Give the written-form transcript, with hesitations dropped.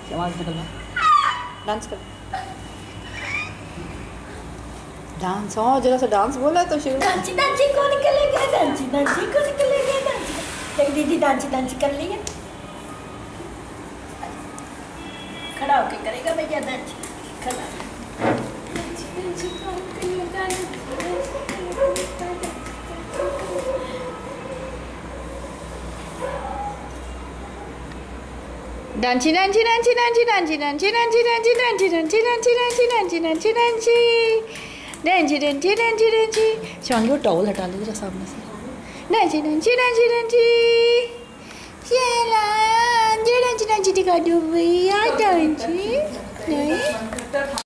आवाज निकलना। डांस कर, डांस। हाँ जरा सा डांस बोला तो शुरू। डांची डांची को निकलेगा, डांची डांची को निकलेगा, डांची। देख दीदी डांची डांची कर ली है। खड़ा होके करेगा भैया डांची। खड़ा डांची डांची डांची डांची डांची डांची डांची डांची डांची डांची डांची डांची डांची डांची डांची डांची डांची डांची। शिवांगी वो टॉवल हटा ले जरा सामने से। डांची डांची डांची डांची चला डांची डांची दिखा दो भैया डांची नहीं।